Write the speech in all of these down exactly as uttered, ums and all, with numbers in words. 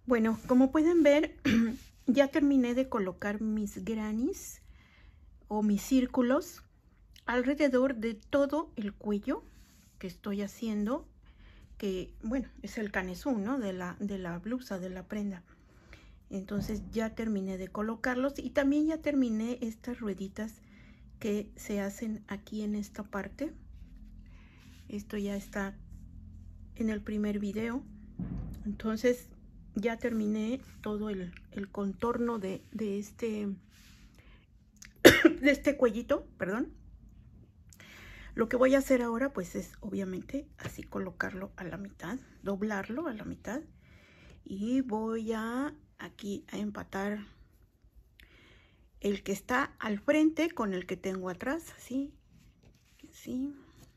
Bueno, como pueden ver, ya terminé de colocar mis grannies o mis círculos alrededor de todo el cuello que estoy haciendo, que bueno, es el canesú, ¿no? De la, de la blusa, de la prenda. Entonces ya terminé de colocarlos y también ya terminé estas rueditas que se hacen aquí en esta parte. Esto ya está en el primer video. Entonces ya terminé todo el, el contorno de, de este de este cuellito, perdón. Lo que voy a hacer ahora pues es obviamente así colocarlo a la mitad, doblarlo a la mitad, y voy a aquí a empatar el que está al frente con el que tengo atrás, así, así,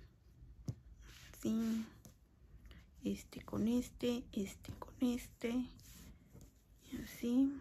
así, este con este, este con este, así,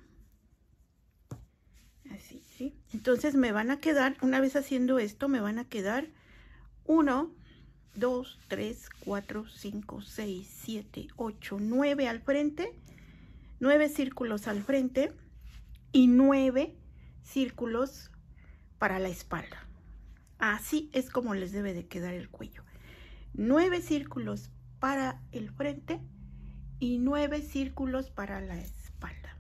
así, ¿sí? Entonces me van a quedar, una vez haciendo esto, me van a quedar uno, dos, tres, cuatro, cinco, seis, siete, ocho, nueve al frente, nueve círculos al frente y nueve círculos para la espalda. Así es como les debe de quedar el cuello. nueve círculos para el frente y nueve círculos para la espalda.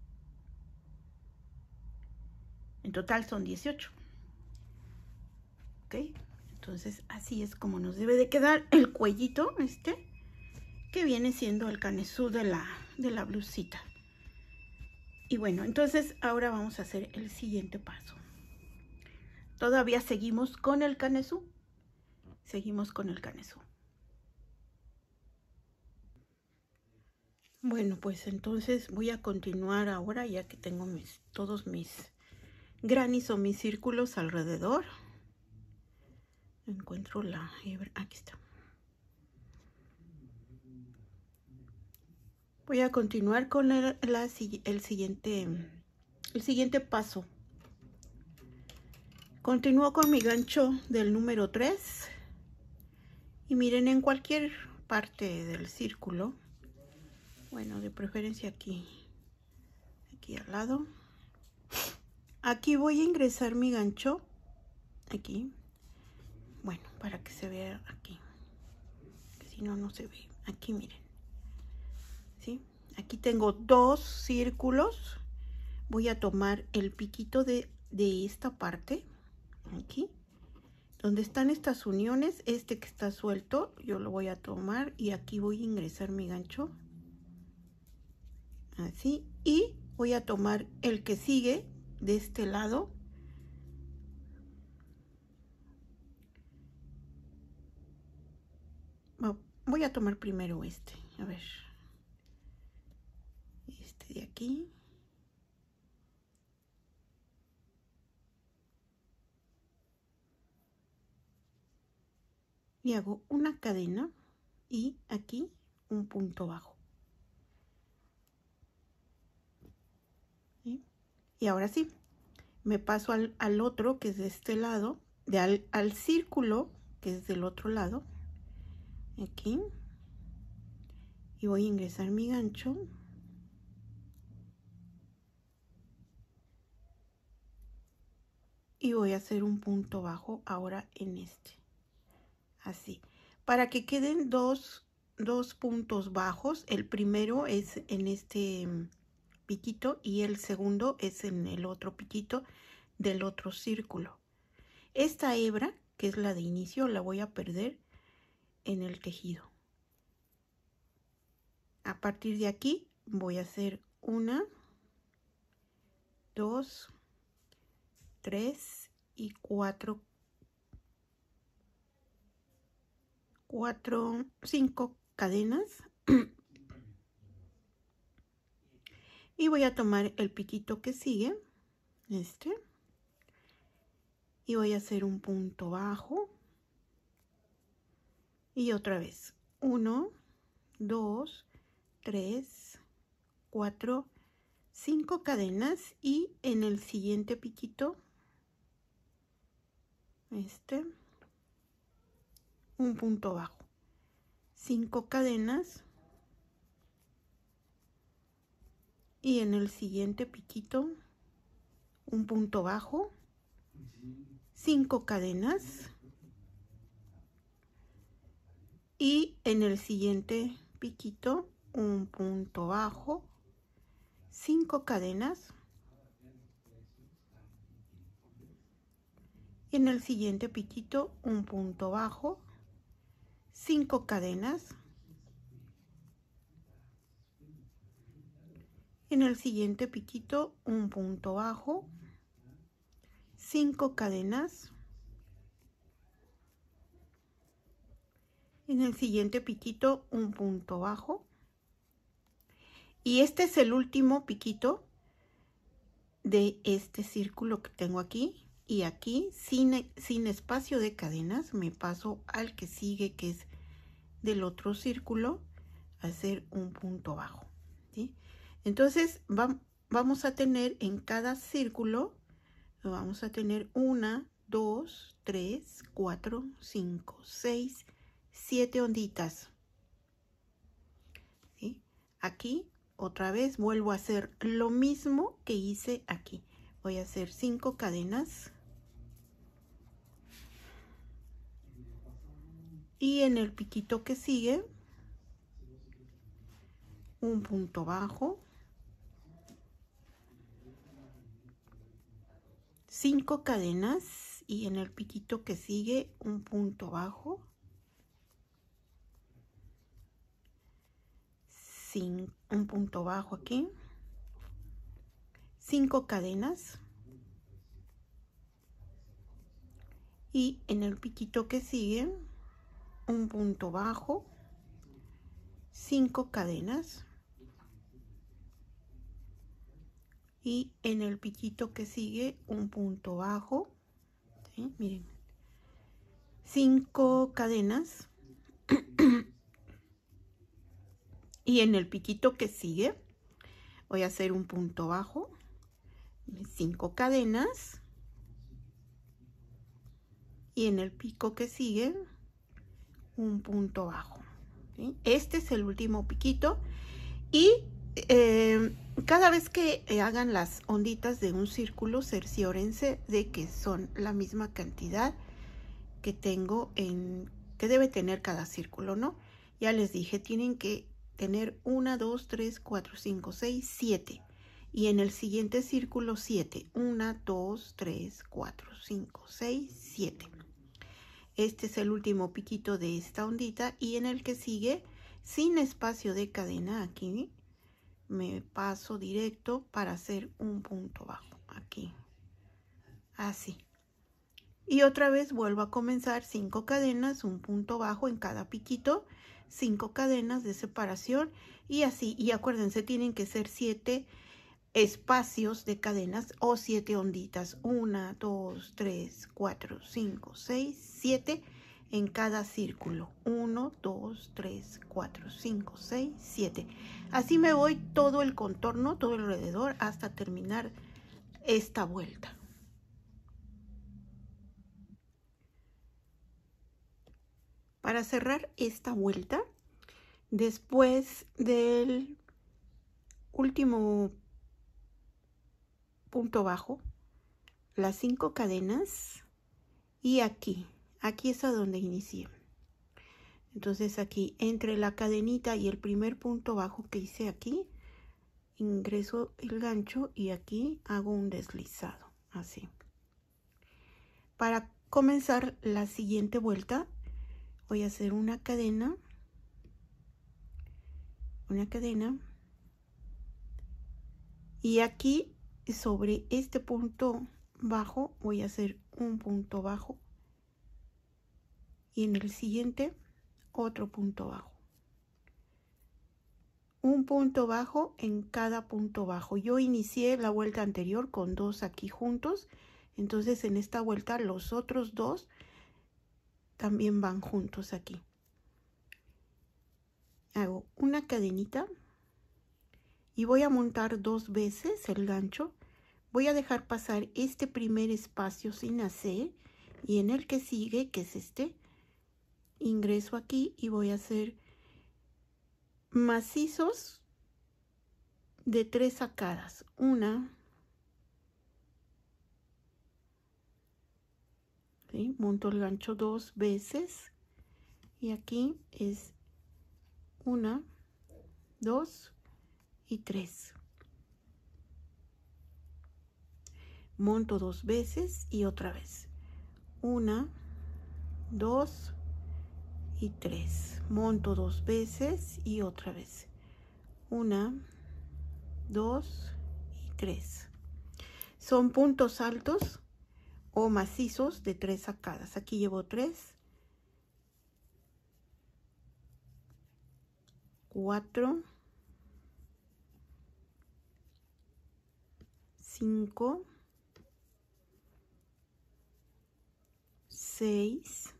En total son dieciocho. ¿Ok? Entonces así es como nos debe de quedar el cuellito este, que viene siendo el canesú de la, de la blusita. Y bueno, entonces ahora vamos a hacer el siguiente paso. Todavía seguimos con el canesú. Seguimos con el canesú. Bueno, pues entonces voy a continuar ahora, ya que tengo mis, todos mis grannies o mis círculos alrededor. Encuentro la hebra, aquí está. Voy a continuar con el, la, el, siguiente, el siguiente paso. Continúo con mi gancho del número tres. Y miren, en cualquier parte del círculo, bueno, de preferencia aquí, aquí al lado, aquí voy a ingresar mi gancho, aquí, bueno, para que se vea aquí, que si no, no se ve. Aquí miren, ¿sí? Aquí tengo dos círculos. Voy a tomar el piquito de, de esta parte, aquí, donde están estas uniones, este que está suelto, yo lo voy a tomar y aquí voy a ingresar mi gancho, así, y voy a tomar el que sigue de este lado, voy a tomar primero este, a ver, este de aquí, y hago una cadena y aquí un punto bajo. ¿Sí? Y ahora sí, me paso al, al otro, que es de este lado, de al, al círculo, que es del otro lado, aquí, y voy a ingresar mi gancho, y voy a hacer un punto bajo ahora en este, así, para que queden dos, dos puntos bajos. El primero es en este piquito y el segundo es en el otro piquito del otro círculo. Esta hebra, que es la de inicio, la voy a perder en el tejido. A partir de aquí voy a hacer una, dos, tres y cuatro, cuatro, cinco cadenas. Y voy a tomar el piquito que sigue, este, y voy a hacer un punto bajo. Y otra vez, uno, dos, tres, cuatro, cinco cadenas, y en el siguiente piquito, este, un punto bajo, cinco cadenas, y en el siguiente piquito un punto bajo, cinco cadenas, y en el siguiente piquito un punto bajo, cinco cadenas, y en el siguiente piquito un punto bajo, cinco cadenas, en el siguiente piquito un punto bajo, cinco cadenas, en el siguiente piquito un punto bajo, y este es el último piquito de este círculo que tengo aquí. Y aquí sin, sin espacio de cadenas me paso al que sigue, que es del otro círculo, a hacer un punto bajo, ¿sí? Entonces va, vamos a tener en cada círculo, vamos a tener una, dos, tres, cuatro, cinco, seis, siete onditas, ¿sí? Aquí otra vez vuelvo a hacer lo mismo que hice aquí. Voy a hacer cinco cadenas y en el piquito que sigue un punto bajo, cinco cadenas, y en el piquito que sigue un punto bajo, sin un punto bajo aquí, cinco cadenas, y en el piquito que sigue un punto bajo, cinco cadenas, y en el piquito que sigue un punto bajo, ¿sí? Miren, cinco cadenas, y en el piquito que sigue voy a hacer un punto bajo, cinco cadenas, y en el pico que sigue un punto bajo, ¿sí? Este es el último piquito, y eh, cada vez que hagan las onditas de un círculo, cerciórense de que son la misma cantidad que tengo en que debe tener cada círculo, ¿no? Ya les dije, tienen que tener una, dos, tres, cuatro, cinco, seis, siete, y en el siguiente círculo siete, una, dos, tres, cuatro, cinco, seis, siete. Este es el último piquito de esta ondita, y en el que sigue, sin espacio de cadena, aquí me paso directo para hacer un punto bajo aquí, así. Y otra vez vuelvo a comenzar cinco cadenas, un punto bajo en cada piquito, cinco cadenas de separación, y así. Y acuérdense, tienen que ser siete espacios de cadenas o siete onditas, una, dos, tres, cuatro, cinco, seis, siete en cada círculo, uno, dos, tres, cuatro, cinco, seis, siete. Así me voy todo el contorno, todo alrededor, hasta terminar esta vuelta. Para cerrar esta vuelta, después del último punto bajo, las cinco cadenas, y aquí, aquí es a donde inicié. Entonces aquí, entre la cadenita y el primer punto bajo que hice aquí, ingreso el gancho y aquí hago un deslizado, así. Para comenzar la siguiente vuelta, voy a hacer una cadena, una cadena, y aquí sobre este punto bajo voy a hacer un punto bajo, y en el siguiente otro punto bajo, un punto bajo en cada punto bajo. Yo inicié la vuelta anterior con dos aquí juntos, entonces en esta vuelta los otros dos también van juntos aquí. Hago una cadenita y voy a montar dos veces el gancho. Voy a dejar pasar este primer espacio sin hacer, y en el que sigue, que es este, ingreso aquí y voy a hacer macizos de tres sacadas. Una, ¿sí? Monto el gancho dos veces y aquí es una, dos y tres. Monto dos veces y otra vez. Una, dos y tres. Monto dos veces y otra vez. Una, dos y tres. Son puntos altos o macizos de tres sacadas. Aquí llevo tres, cuatro, cinco, seis,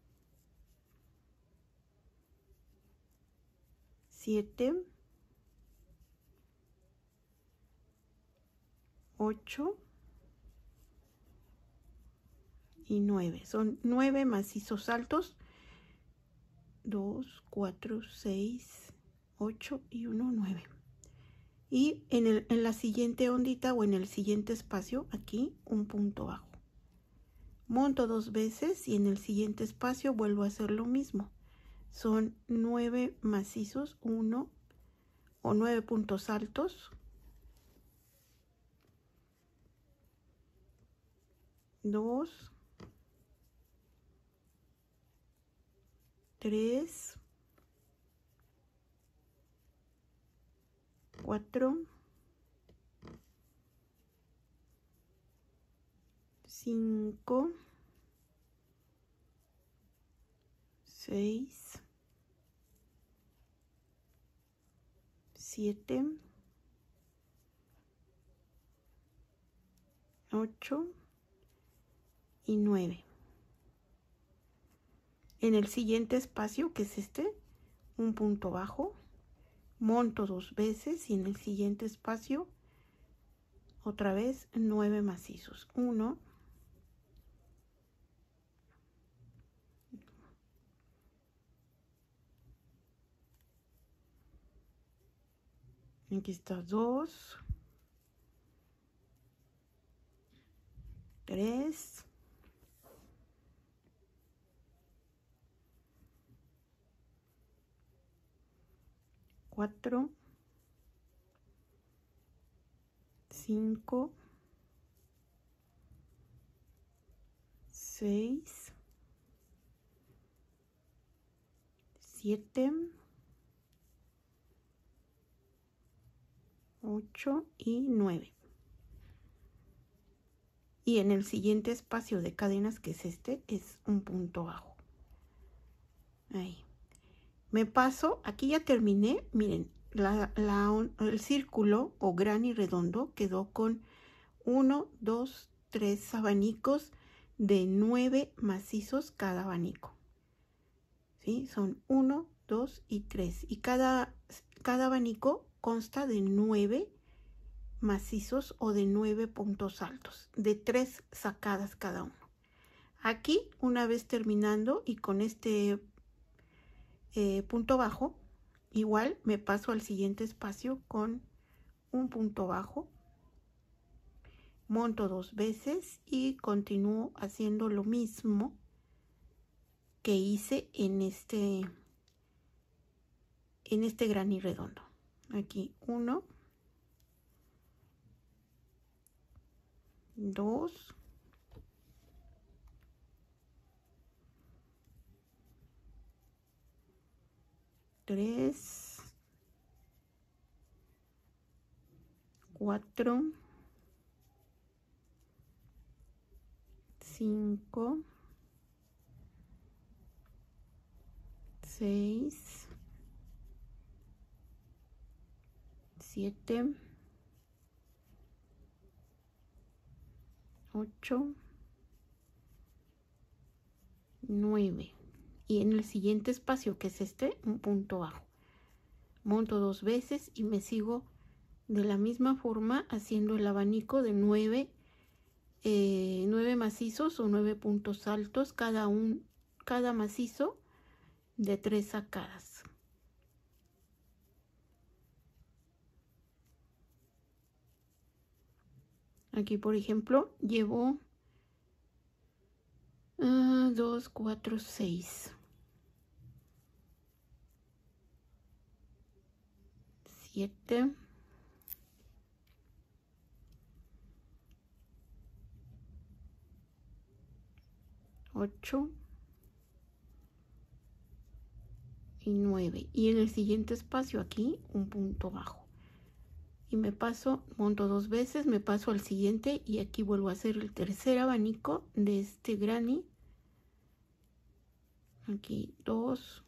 siete, ocho y nueve. Son nueve macizos altos. dos, cuatro, seis, ocho y uno, nueve. Y en, el, en la siguiente ondita o en el siguiente espacio, aquí un punto bajo. Monto dos veces y en el siguiente espacio vuelvo a hacer lo mismo. Son nueve macizos, uno o nueve puntos altos. Dos, tres, cuatro, cinco, seis, siete, ocho y nueve. En el siguiente espacio, que es este, un punto bajo, monto dos veces y en el siguiente espacio otra vez nueve macizos. Uno, aquí está, dos, tres, cuatro, cinco, seis, siete, ocho y nueve. Y en el siguiente espacio de cadenas, que es este, es un punto bajo. Ahí. Me paso, aquí ya terminé, miren, la, la, el círculo o granny redondo quedó con uno, dos, tres abanicos de nueve macizos cada abanico. ¿Sí? Son uno, dos y tres. Y cada, cada abanico consta de nueve macizos o de nueve puntos altos, de tres sacadas cada uno. Aquí, una vez terminando y con este eh, punto bajo, igual me paso al siguiente espacio con un punto bajo, monto dos veces y continúo haciendo lo mismo que hice en este en este granny redondo. Aquí uno, dos, tres, cuatro, cinco, seis, siete, ocho, nueve. Y en el siguiente espacio, que es este, un punto bajo. Monto dos veces y me sigo de la misma forma haciendo el abanico de nueve, eh, nueve macizos o nueve puntos altos, cada, un, cada macizo de tres sacadas. Aquí, por ejemplo, llevo uh, dos, cuatro, seis, siete, ocho y nueve. Y en el siguiente espacio aquí un punto bajo. Y me paso, monto dos veces, me paso al siguiente y aquí vuelvo a hacer el tercer abanico de este granny. Aquí dos,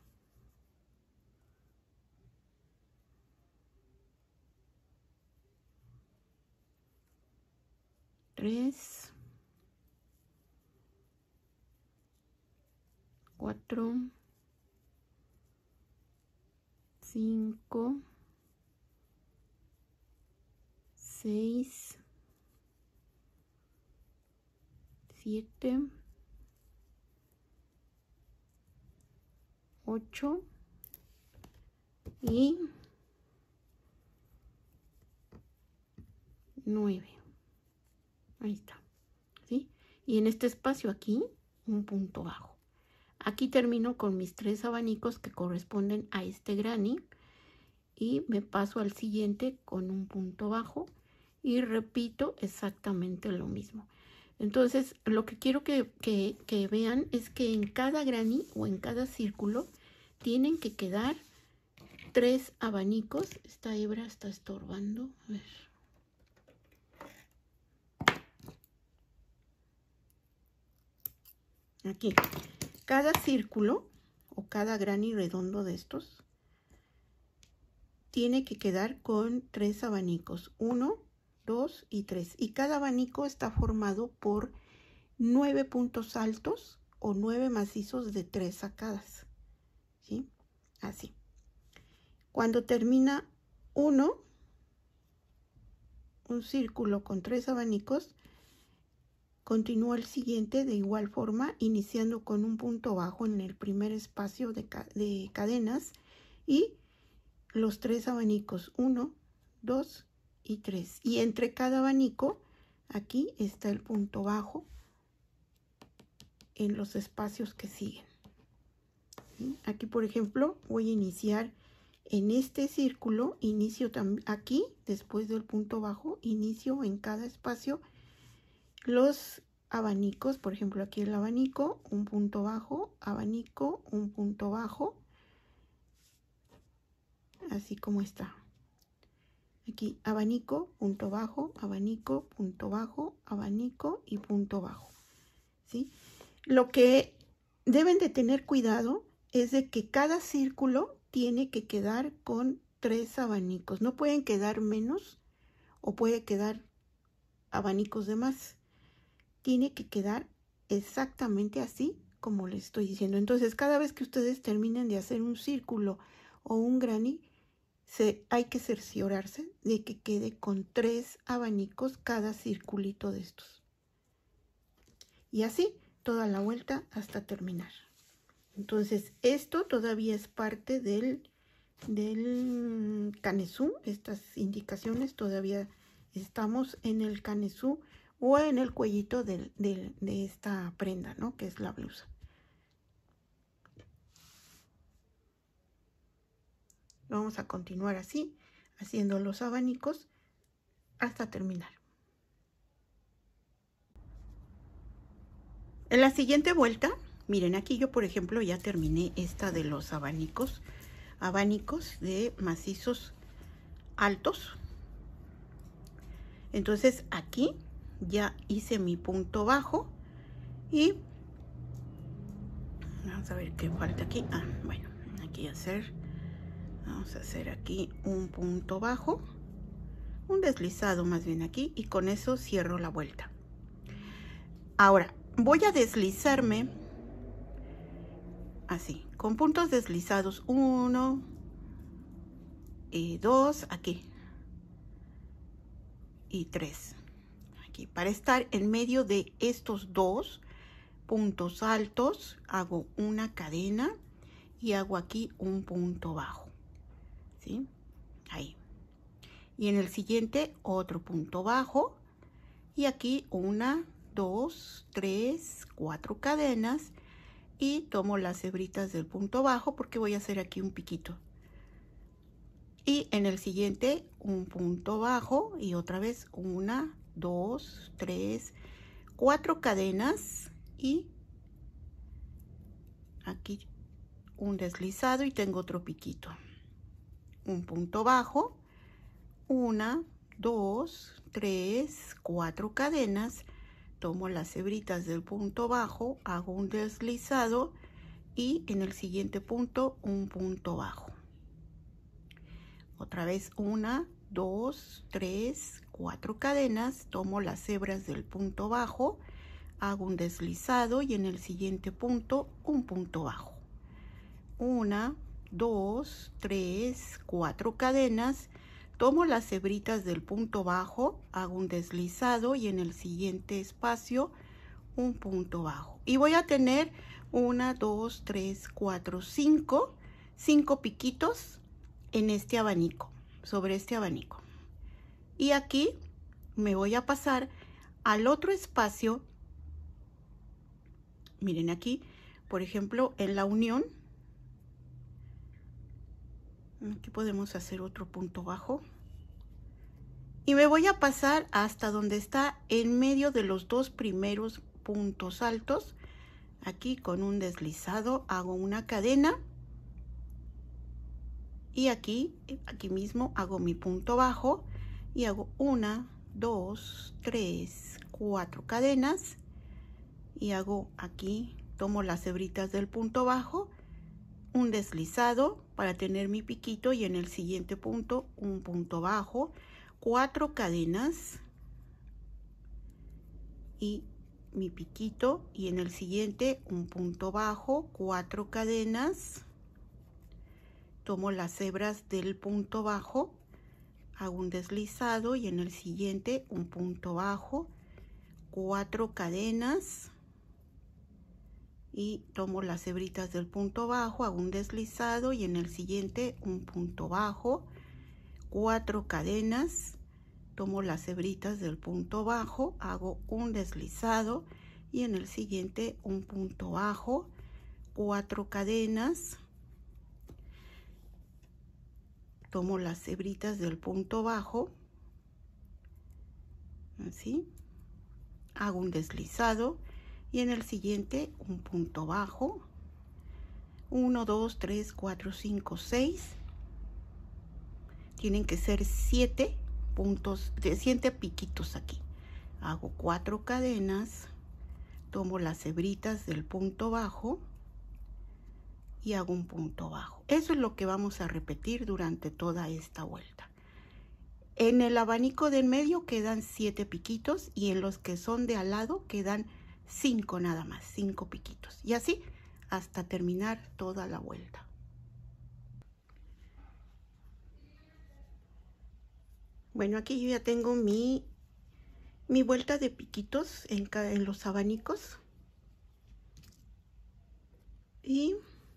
tres, cuatro, cinco, seis, siete, ocho y nueve. Ahí está, ¿sí? Y en este espacio aquí un punto bajo. Aquí termino con mis tres abanicos que corresponden a este granny y me paso al siguiente con un punto bajo y repito exactamente lo mismo. Entonces, lo que quiero que, que, que vean es que en cada granny o en cada círculo tienen que quedar tres abanicos. Esta hebra está estorbando. A ver. Aquí, cada círculo o cada granny redondo de estos tiene que quedar con tres abanicos. Uno, dos y tres. Y cada abanico está formado por nueve puntos altos o nueve macizos de tres sacadas. ¿Sí? Así. Cuando termina uno, un círculo con tres abanicos, continúa el siguiente de igual forma, iniciando con un punto bajo en el primer espacio de, ca de cadenas y los tres abanicos, uno, dos y tres. Y entre cada abanico, aquí está el punto bajo en los espacios que siguen. ¿Sí? Aquí, por ejemplo, voy a iniciar en este círculo, inicio aquí, después del punto bajo, inicio en cada espacio los abanicos. Por ejemplo, aquí el abanico, un punto bajo, abanico, un punto bajo, así como está. Aquí abanico, punto bajo, abanico, punto bajo, abanico y punto bajo. ¿Sí? Lo que deben de tener cuidado es de que cada círculo tiene que quedar con tres abanicos. No pueden quedar menos o puede quedar abanicos de más. Tiene que quedar exactamente así como les estoy diciendo. Entonces, cada vez que ustedes terminen de hacer un círculo o un granny, se, hay que cerciorarse de que quede con tres abanicos cada circulito de estos. Y así toda la vuelta hasta terminar. Entonces, esto todavía es parte del, del canesú. Estas indicaciones todavía estamos en el canesú o en el cuellito de, de, de esta prenda, ¿no? Que es la blusa. Vamos a continuar así, haciendo los abanicos hasta terminar. En la siguiente vuelta, miren, aquí yo, por ejemplo, ya terminé esta de los abanicos, abanicos de macizos altos. Entonces, aquí ya hice mi punto bajo y vamos a ver qué falta aquí. Ah, bueno, aquí hacer, vamos a hacer aquí un punto bajo, un deslizado más bien aquí, y con eso cierro la vuelta. Ahora voy a deslizarme así, con puntos deslizados, uno y dos aquí y tres aquí, para estar en medio de estos dos puntos altos. Hago una cadena y hago aquí un punto bajo, ¿sí? Ahí. Y en el siguiente otro punto bajo y aquí una, dos, tres, cuatro cadenas y tomo las hebritas del punto bajo porque voy a hacer aquí un piquito. Y en el siguiente un punto bajo y otra vez una, dos, tres, cuatro cadenas y aquí un deslizado y tengo otro piquito. Un punto bajo, una, dos, tres, cuatro cadenas, tomo las hebritas del punto bajo, hago un deslizado y en el siguiente punto un punto bajo. Otra vez una, dos, tres, cuatro cadenas, tomo las hebras del punto bajo, hago un deslizado y en el siguiente punto un punto bajo. Una, dos, tres, cuatro cadenas, tomo las hebritas del punto bajo, hago un deslizado y en el siguiente espacio un punto bajo. Y voy a tener una, dos, tres, cuatro, cinco, cinco piquitos en este abanico, sobre este abanico. Y aquí me voy a pasar al otro espacio. Miren aquí, por ejemplo, en la unión, aquí podemos hacer otro punto bajo. Y me voy a pasar hasta donde está en medio de los dos primeros puntos altos. Aquí con un deslizado hago una cadena. Y aquí, aquí mismo hago mi punto bajo y hago una, dos, tres, cuatro cadenas. Y hago aquí, tomo las hebritas del punto bajo, un deslizado para tener mi piquito y en el siguiente punto un punto bajo, cuatro cadenas y mi piquito y en el siguiente un punto bajo, cuatro cadenas, tomo las hebras del punto bajo, hago un deslizado y en el siguiente un punto bajo, cuatro cadenas y tomo las hebritas del punto bajo, hago un deslizado y en el siguiente un punto bajo, cuatro cadenas, tomo las hebritas del punto bajo, hago un deslizado y en el siguiente un punto bajo, cuatro cadenas, tomo las hebritas del punto bajo, así, hago un deslizado y en el siguiente un punto bajo, uno, dos, tres, cuatro, cinco, seis, tienen que ser siete puntos, de siete piquitos aquí. Hago cuatro cadenas, tomo las hebritas del punto bajo y hago un punto bajo. Eso es lo que vamos a repetir durante toda esta vuelta. En el abanico del medio quedan siete piquitos y en los que son de al lado quedan cinco nada más, cinco piquitos. Y así hasta terminar toda la vuelta. Bueno, aquí yo ya tengo mi, mi vuelta de piquitos en, en los abanicos. Y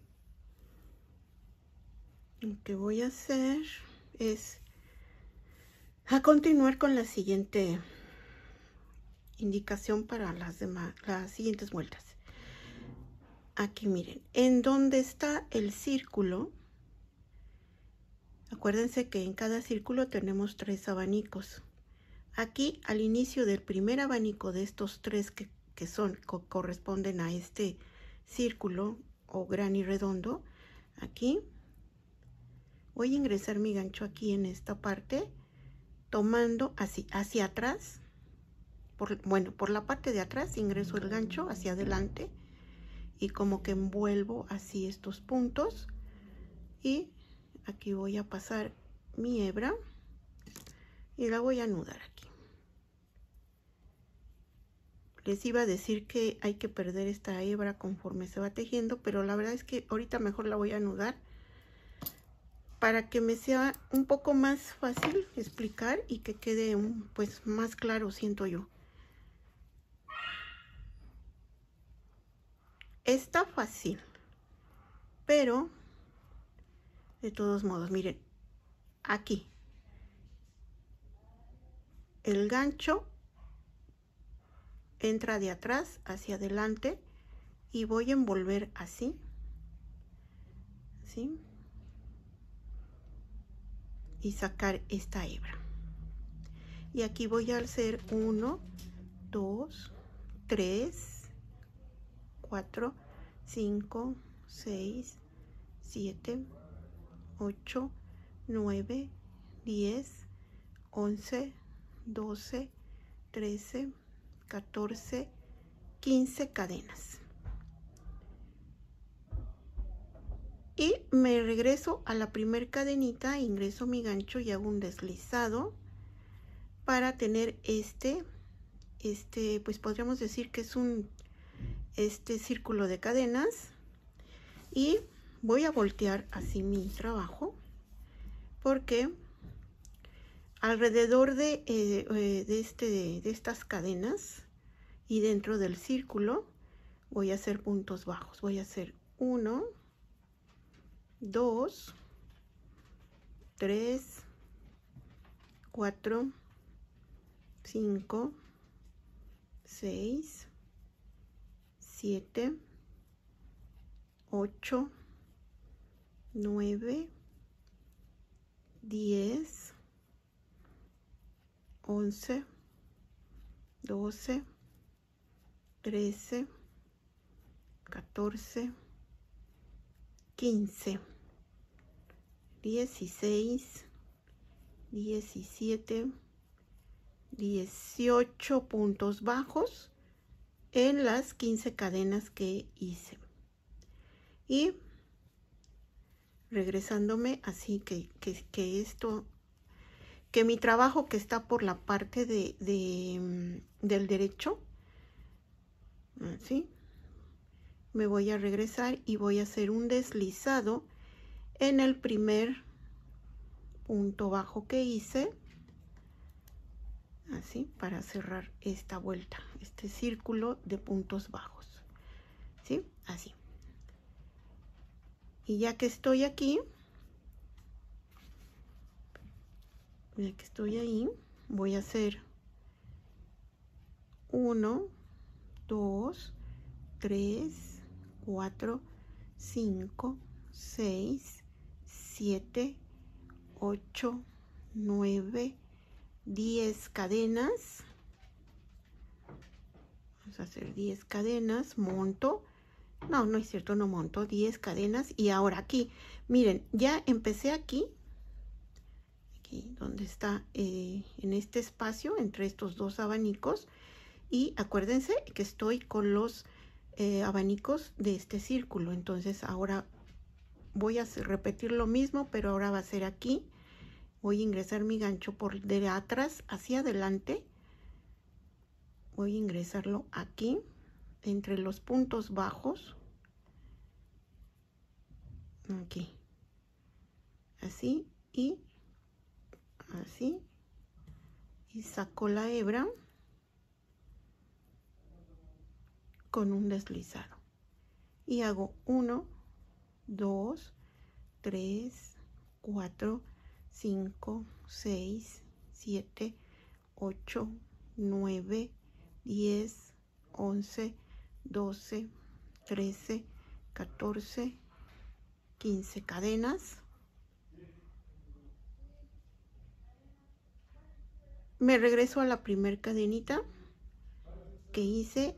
lo que voy a hacer es a continuar con la siguiente indicación para las demás, las siguientes vueltas. Aquí miren, en donde está el círculo, acuérdense que en cada círculo tenemos tres abanicos. Aquí al inicio del primer abanico de estos tres que, que son, co corresponden a este círculo o granny redondo, aquí voy a ingresar mi gancho aquí en esta parte, tomando así hacia atrás, por, bueno, por la parte de atrás ingreso el gancho hacia adelante y como que envuelvo así estos puntos y aquí voy a pasar mi hebra y la voy a anudar aquí. Les iba a decir que hay que perder esta hebra conforme se va tejiendo, pero la verdad es que ahorita mejor la voy a anudar para que me sea un poco más fácil explicar y que quede un, pues más claro, siento yo. Está fácil, pero de todos modos, miren, aquí el gancho entra de atrás hacia adelante y voy a envolver así, ¿sí? Y sacar esta hebra. Y aquí voy a hacer uno, dos, tres, cuatro, cinco, seis, siete, ocho, nueve, diez, once, doce, trece, catorce, quince cadenas. Y me regreso a la primer cadenita, ingreso mi gancho y hago un deslizado para tener este, este, pues podríamos decir que es un, este círculo de cadenas. Y voy a voltear así mi trabajo, porque alrededor de, eh, de, este, de estas cadenas y dentro del círculo voy a hacer puntos bajos. Voy a hacer uno, dos, tres, cuatro, cinco, seis, siete, ocho, nueve, diez, once, doce, trece, catorce, quince, dieciséis, diecisiete, dieciocho puntos bajos en las quince cadenas que hice. Y regresándome así que, que, que esto, que mi trabajo que está por la parte de, de del derecho, así, me voy a regresar y voy a hacer un deslizado en el primer punto bajo que hice, así, para cerrar esta vuelta, este círculo de puntos bajos, ¿sí? Así. Y ya que estoy aquí, ya que estoy ahí, voy a hacer uno, dos, tres, cuatro, cinco, seis, siete, ocho, nueve, diez cadenas. Vamos a hacer diez cadenas, monto. No, no es cierto, no monto, diez cadenas. Y ahora aquí, miren, ya empecé aquí, aquí donde está, eh, en este espacio, entre estos dos abanicos. Y acuérdense que estoy con los eh, abanicos de este círculo. Entonces ahora voy a hacer, repetir lo mismo, pero ahora va a ser aquí. Voy a ingresar mi gancho por de atrás hacia adelante. Voy a ingresarlo aquí, entre los puntos bajos. Aquí. Así y así. Y saco la hebra con un deslizado. Y hago uno, dos, tres, cuatro, cinco, seis, siete, ocho, nueve, diez, once, doce, trece, catorce, quince cadenas. Me regreso a la primer cadenita que hice,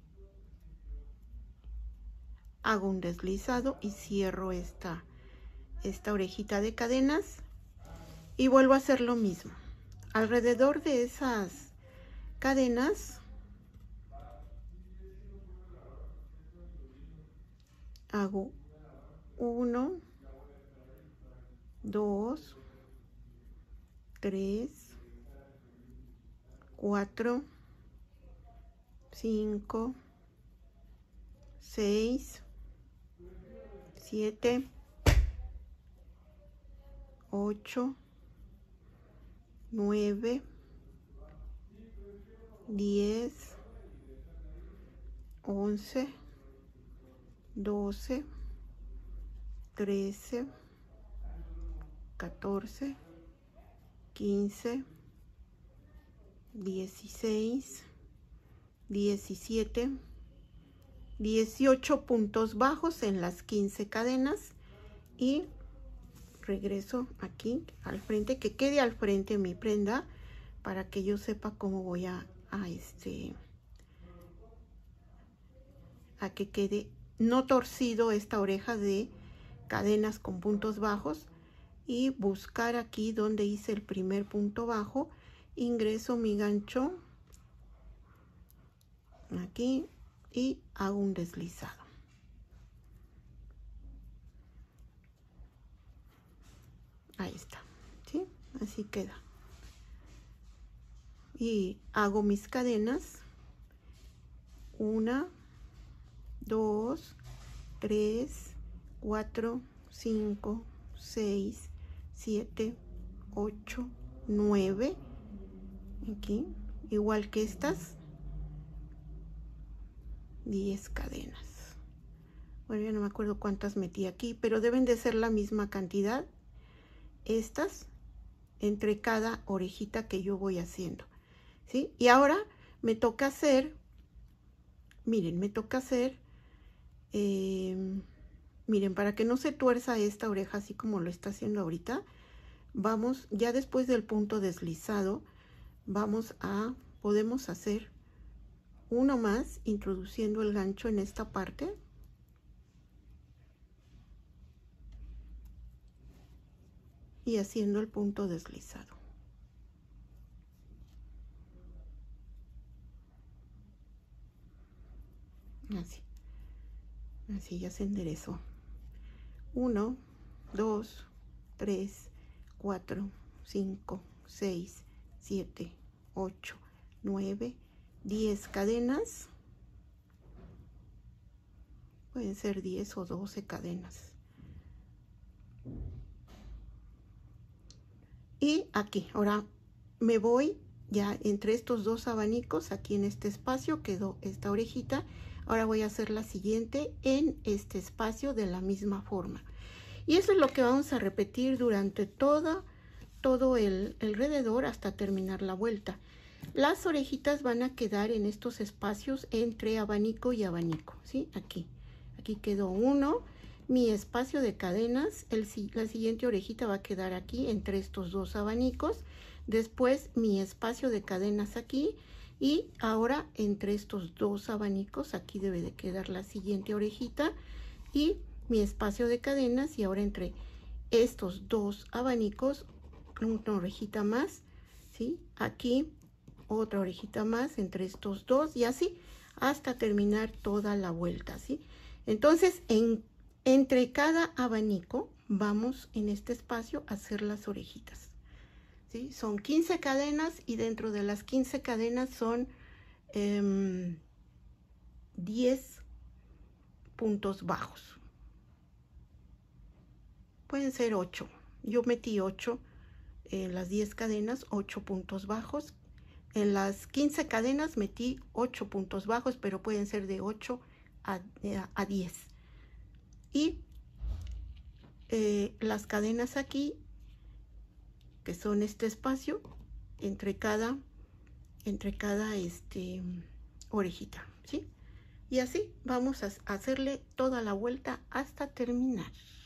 hago un deslizado y cierro esta, esta orejita de cadenas y vuelvo a hacer lo mismo. Alrededor de esas cadenas hago uno, dos, tres, cuatro, cinco, seis, siete, ocho, nueve, diez, once, doce, trece, catorce, quince, dieciséis, diecisiete, dieciocho puntos bajos en las quince cadenas y regreso aquí al frente, que quede al frente mi prenda para que yo sepa cómo voy a, a este a que quede no torcido esta oreja de cadenas con puntos bajos, y buscar aquí donde hice el primer punto bajo, ingreso mi gancho aquí y hago un deslizado. Ahí está, ¿sí? Así queda. Y hago mis cadenas, una, dos, tres, cuatro, cinco, seis, siete, ocho, nueve, aquí, igual que estas, diez cadenas. Bueno, ya no me acuerdo cuántas metí aquí, pero deben de ser la misma cantidad, estas, entre cada orejita que yo voy haciendo, ¿sí? Y ahora me toca hacer, miren, me toca hacer, eh, miren, para que no se tuerza esta oreja así como lo está haciendo ahorita, vamos, ya después del punto deslizado, vamos a, podemos hacer uno más, introduciendo el gancho en esta parte. Y haciendo el punto deslizado. Así. Así ya se enderezó. uno, dos, tres, cuatro, cinco, seis, siete, ocho, nueve, diez cadenas. Pueden ser diez o doce cadenas. Y aquí, ahora me voy ya entre estos dos abanicos, aquí en este espacio quedó esta orejita. Ahora voy a hacer la siguiente en este espacio de la misma forma. Y eso es lo que vamos a repetir durante toda, todo el alrededor hasta terminar la vuelta. Las orejitas van a quedar en estos espacios entre abanico y abanico, ¿sí? Aquí, aquí quedó uno. Mi espacio de cadenas, el, la siguiente orejita va a quedar aquí entre estos dos abanicos. Después mi espacio de cadenas aquí. Y ahora entre estos dos abanicos, aquí debe de quedar la siguiente orejita. Y mi espacio de cadenas. Y ahora entre estos dos abanicos, una orejita más, ¿sí? Aquí otra orejita más entre estos dos. Y así hasta terminar toda la vuelta, ¿sí? Entonces, en entre cada abanico vamos en este espacio a hacer las orejitas, ¿sí? Son quince cadenas y dentro de las quince cadenas son eh, diez puntos bajos. Pueden ser ocho. Yo metí ocho en las diez cadenas, ocho puntos bajos. En las quince cadenas metí ocho puntos bajos, pero pueden ser de ocho a, a diez. Y eh, las cadenas aquí, que son este espacio, entre cada, entre cada este, orejita, ¿sí? Y así vamos a hacerle toda la vuelta hasta terminar.